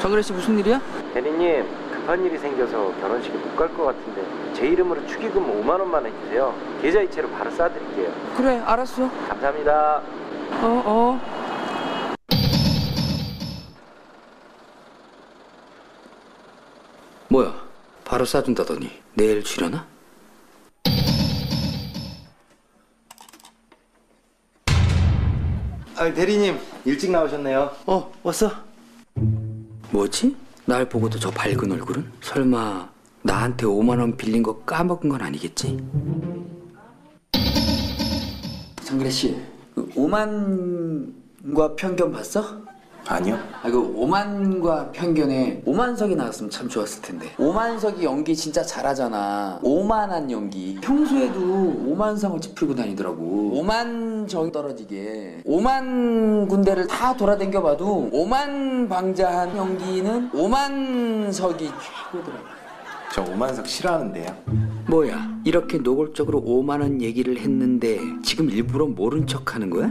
정그래 씨 무슨 일이야? 대리님, 급한 일이 생겨서 결혼식에 못 갈 것 같은데 제 이름으로 축의금 5만 원만 해주세요. 계좌이체로 바로 쏴드릴게요. 그래, 알았어. 감사합니다. 뭐야, 바로 쏴준다더니 내일 출연하? 아, 대리님 일찍 나오셨네요. 왔어. 뭐지? 날 보고도 저 밝은 얼굴은? 설마 나한테 5만 원 빌린 거 까먹은 건 아니겠지? 정그래 씨, 그 오만과 편견 봤어? 아니요. 그 오만과 편견에 오만석이 나왔으면 참 좋았을 텐데. 오만석이 연기 진짜 잘하잖아. 오만한 연기. 평소에도 오만상을 찌푸리고 다니더라고. 오만 정이 떨어지게. 오만 군데를 다 돌아댕겨봐도 오만방자한 연기는 오만석이 최고더라고. 저 오만석 싫어하는데요. 뭐야, 이렇게 노골적으로 5만 원 얘기를 했는데 지금 일부러 모른 척하는 거야?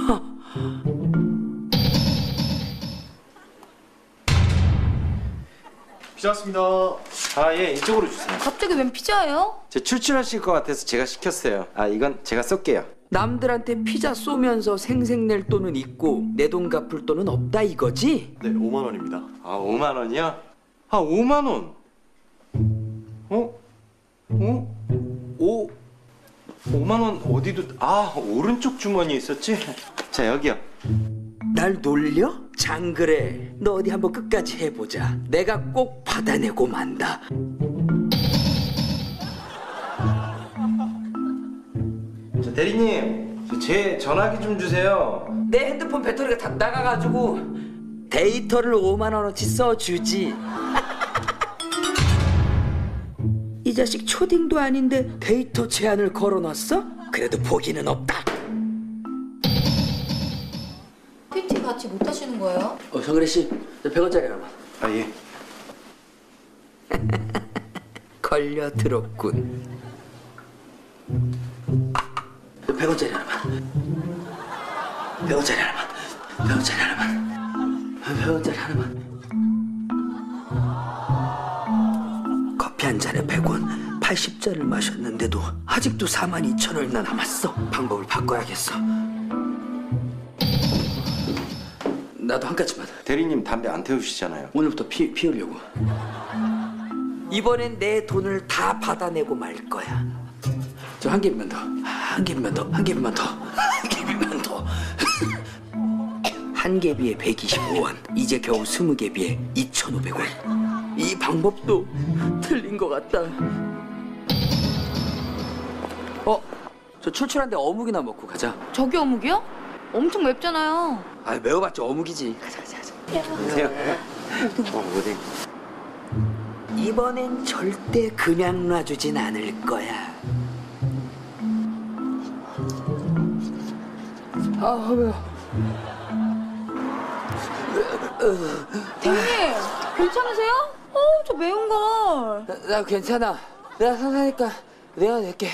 피자 왔습니다. 아, 예, 이쪽으로 주세요. 갑자기 웬 피자예요? 제 출출하실 것 같아서 제가 시켰어요. 아, 이건 제가 쏠게요. 남들한테 피자 쏘면서 생색낼 돈은 있고 내 돈 갚을 돈은 없다 이거지? 네, 5만 원입니다. 아, 5만 원이요? 아, 5만 원. 5만 원 어디도 오른쪽 주머니에 있었지? 자, 여기요. 날 놀려? 장그래, 너 어디 한번 끝까지 해보자. 내가 꼭 받아내고 만다. 저 대리님, 제 전화기 좀 주세요. 내 핸드폰 배터리가 다 나가가지고 데이터를 5만 원어치 써주지. 이 자식 초딩도 아닌데 데이터 제한을 걸어놨어? 그래도 포기는 없다. PT 같이 못 하시는 거예요? 정그래 씨, 100원짜리 하나만. 아, 예. 걸려들었군. 100원짜리 하나만. 100원짜리 하나만. 100원짜리 하나만. 100원짜리 하나만. 커피 한 잔에 100원. 80잔을 마셨는데도 아직도 42,000원이나 남았어. 방법을 바꿔야겠어. 나도 한 가지만. 대리님 담배 안 태우시잖아요. 오늘부터 피우려고. 이번엔 내 돈을 다 받아내고 말 거야. 저 한 개비만 더. 한 개비만 더. 한 개비만 더. 한 개비만 더. 한 개비에 125원. 이제 겨우 20개비에 2,500원. 이 방법도 틀린 것 같다. 저 출출한데 어묵이나 먹고 가자. 저기 어묵이요? 엄청 맵잖아요. 아, 매워봤자 어묵이지. 가자. 안녕하세요. 어디? 이번엔 절대 그냥 놔주진 않을 거야. 매워. 대리님, 괜찮으세요? 저 매운 걸. 나 괜찮아. 내가 상사니까 내가 낼게.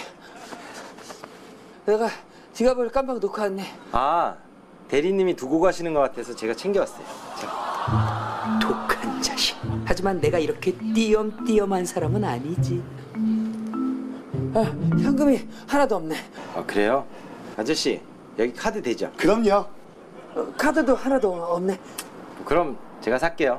내가 지갑을 깜빡 놓고 왔네. 아, 대리님이 두고 가시는 것 같아서 제가 챙겨왔어요. 자. 독한 자식. 하지만 내가 이렇게 띄엄띄엄한 사람은 아니지. 현금이 하나도 없네. 아, 그래요? 아저씨, 여기 카드 되죠? 그럼요. 카드도 하나도 없네. 그럼 제가 살게요.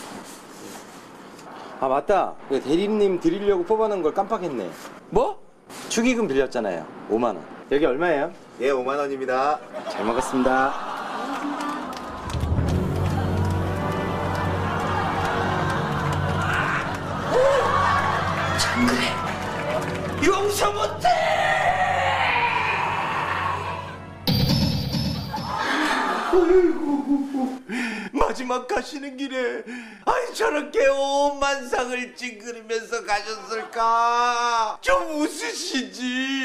아, 맞다. 대리님 드리려고 뽑아놓은 걸 깜빡했네. 뭐? 축의금 빌렸잖아요. 5만 원. 여기 얼마예요? 예, 5만 원입니다. 잘 먹었습니다. 장그래, 용서 못해! 마지막 가시는 길에 아이 저렇게 온 만상을 찡그리면서 가셨을까? 좀 웃으시지.